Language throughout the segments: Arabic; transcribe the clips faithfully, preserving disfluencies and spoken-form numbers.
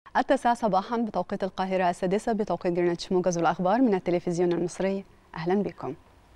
التاسعة صباحا بتوقيت القاهرة، السادسة بتوقيت جرينتش. موجز الأخبار من التلفزيون المصري، أهلا بكم.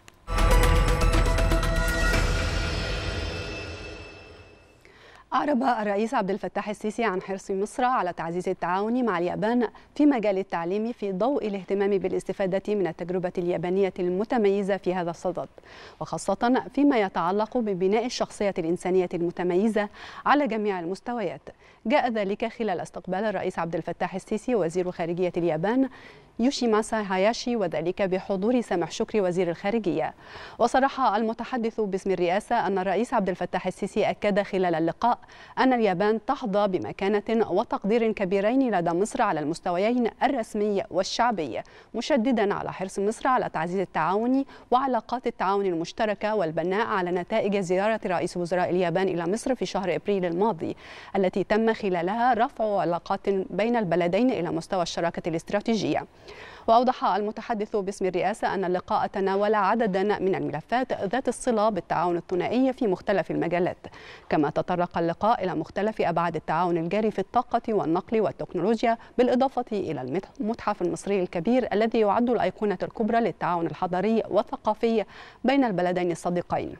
أعرب الرئيس عبد الفتاح السيسي عن حرص مصر على تعزيز التعاون مع اليابان في مجال التعليم في ضوء الاهتمام بالاستفادة من التجربة اليابانية المتميزة في هذا الصدد، وخاصة فيما يتعلق ببناء الشخصية الإنسانية المتميزة على جميع المستويات. جاء ذلك خلال استقبال الرئيس عبد الفتاح السيسي وزير خارجية اليابان يوشيماسا هاياشي، وذلك بحضور سامح شكري وزير الخارجية. وصرح المتحدث باسم الرئاسة أن الرئيس عبد الفتاح السيسي أكد خلال اللقاء أن اليابان تحظى بمكانة وتقدير كبيرين لدى مصر على المستويين الرسمي والشعبي، مشددا على حرص مصر على تعزيز التعاون وعلاقات التعاون المشتركة والبناء على نتائج زيارة رئيس وزراء اليابان إلى مصر في شهر أبريل الماضي، التي تم خلالها رفع علاقات بين البلدين إلى مستوى الشراكة الاستراتيجية. وأوضح المتحدث باسم الرئاسة أن اللقاء تناول عددا من الملفات ذات الصلة بالتعاون الثنائي في مختلف المجالات، كما تطرق اللقاء إلى مختلف أبعاد التعاون الجاري في الطاقة والنقل والتكنولوجيا، بالإضافة إلى المتحف المصري الكبير الذي يعد الأيقونة الكبرى للتعاون الحضاري والثقافي بين البلدين الصديقين.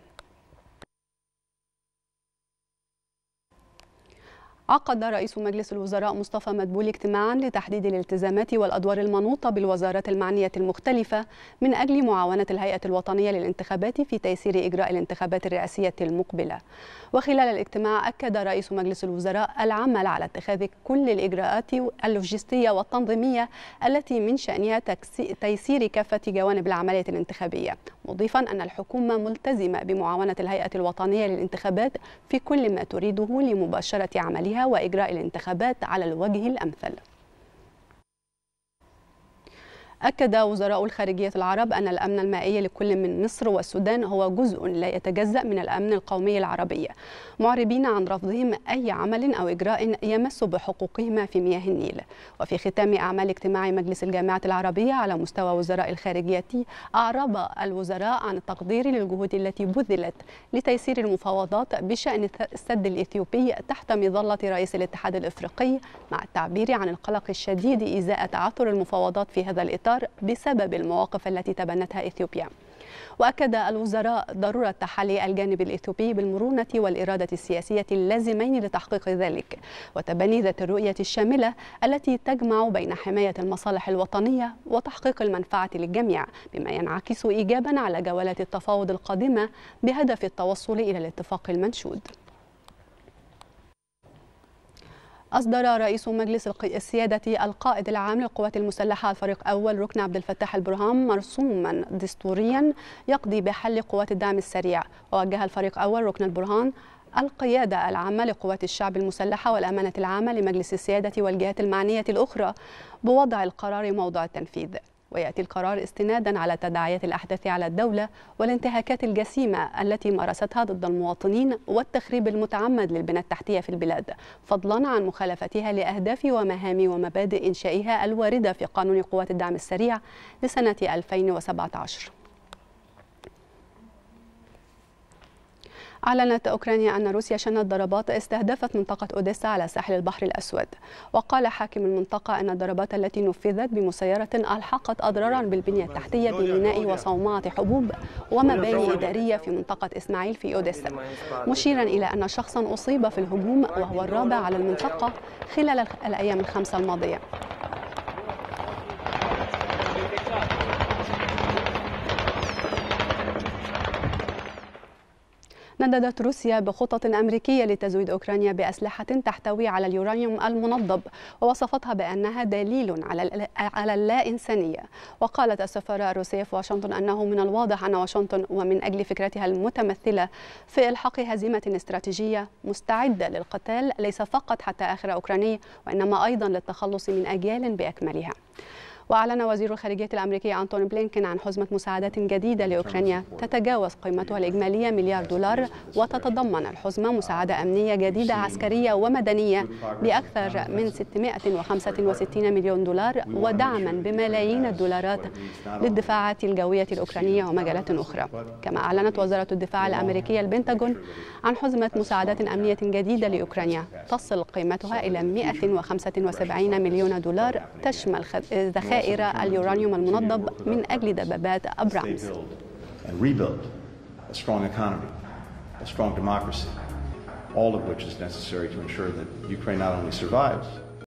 عقد رئيس مجلس الوزراء مصطفى مدبولي اجتماعا لتحديد الالتزامات والأدوار المنوطة بالوزارات المعنية المختلفة من أجل معاونة الهيئة الوطنية للانتخابات في تيسير إجراء الانتخابات الرئاسية المقبلة. وخلال الاجتماع أكد رئيس مجلس الوزراء العمل على اتخاذ كل الإجراءات اللوجستية والتنظيمية التي من شأنها تيسير كافة جوانب العملية الانتخابية، مضيفا أن الحكومة ملتزمة بمعاونة الهيئة الوطنية للانتخابات في كل ما تريده لمباشرة عملها وإجراء الانتخابات على الوجه الأمثل. أكد وزراء الخارجية العرب أن الأمن المائي لكل من مصر والسودان هو جزء لا يتجزأ من الأمن القومي العربي، معربين عن رفضهم أي عمل أو إجراء يمس بحقوقهما في مياه النيل. وفي ختام أعمال اجتماع مجلس الجامعة العربية على مستوى وزراء الخارجية، أعرب الوزراء عن التقدير للجهود التي بذلت لتيسير المفاوضات بشأن السد الإثيوبي تحت مظلة رئيس الاتحاد الإفريقي، مع التعبير عن القلق الشديد إزاء تعثر المفاوضات في هذا الإطار بسبب المواقف التي تبنتها إثيوبيا. وأكد الوزراء ضرورة تحلي الجانب الإثيوبي بالمرونة والإرادة السياسية اللازمين لتحقيق ذلك، وتبني ذات الرؤية الشاملة التي تجمع بين حماية المصالح الوطنية وتحقيق المنفعة للجميع، بما ينعكس إيجابا على جولات التفاوض القادمة بهدف التوصل إلى الاتفاق المنشود. أصدر رئيس مجلس السيادة القائد العام للقوات المسلحة الفريق أول ركن عبد الفتاح البرهان مرسوما دستوريا يقضي بحل قوات الدعم السريع. ووجه الفريق أول ركن البرهان القيادة العامة لقوات الشعب المسلحة والأمانة العامة لمجلس السيادة والجهات المعنية الأخرى بوضع القرار موضع التنفيذ. ويأتي القرار استنادا على تداعيات الأحداث على الدولة والانتهاكات الجسيمة التي مارستها ضد المواطنين والتخريب المتعمد للبنى التحتية في البلاد، فضلا عن مخالفتها لأهداف ومهام ومبادئ إنشائها الواردة في قانون قوات الدعم السريع لسنة ألفين وسبعة عشر. أعلنت أوكرانيا أن روسيا شنت ضربات استهدفت منطقة أوديسا على ساحل البحر الأسود. وقال حاكم المنطقة أن الضربات التي نفذت بمسيرة ألحقت أضرارا بالبنية التحتية بميناء وصومعة حبوب ومباني إدارية في منطقة إسماعيل في أوديسا، مشيرا إلى أن شخصا أصيب في الهجوم وهو الرابع على المنطقة خلال الأيام الخمسة الماضية. نددت روسيا بخطط أمريكية لتزويد أوكرانيا بأسلحة تحتوي على اليورانيوم المنضب، ووصفتها بأنها دليل على على اللا إنسانية. وقالت السفارة الروسية في واشنطن أنه من الواضح أن واشنطن ومن أجل فكرتها المتمثلة في إلحاق هزيمة استراتيجية مستعدة للقتال، ليس فقط حتى آخر أوكراني، وإنما أيضا للتخلص من أجيال بأكملها. وأعلن وزير الخارجية الأمريكي أنتوني بلينكين عن حزمة مساعدات جديدة لأوكرانيا تتجاوز قيمتها الإجمالية مليار دولار، وتتضمن الحزمة مساعدة أمنية جديدة عسكرية ومدنية بأكثر من ستمائة وخمسة وستين مليون دولار، ودعما بملايين الدولارات للدفاعات الجوية الأوكرانية ومجالات أخرى. كما أعلنت وزارة الدفاع الأمريكية البنتاغون عن حزمة مساعدات أمنية جديدة لأوكرانيا تصل قيمتها إلى مائة وخمسة وسبعين مليون دولار، تشمل ذخائر اليورانيوم المنضب من أجل دبابات أبرامز. all of which is necessary to ensure that Ukraine not only survives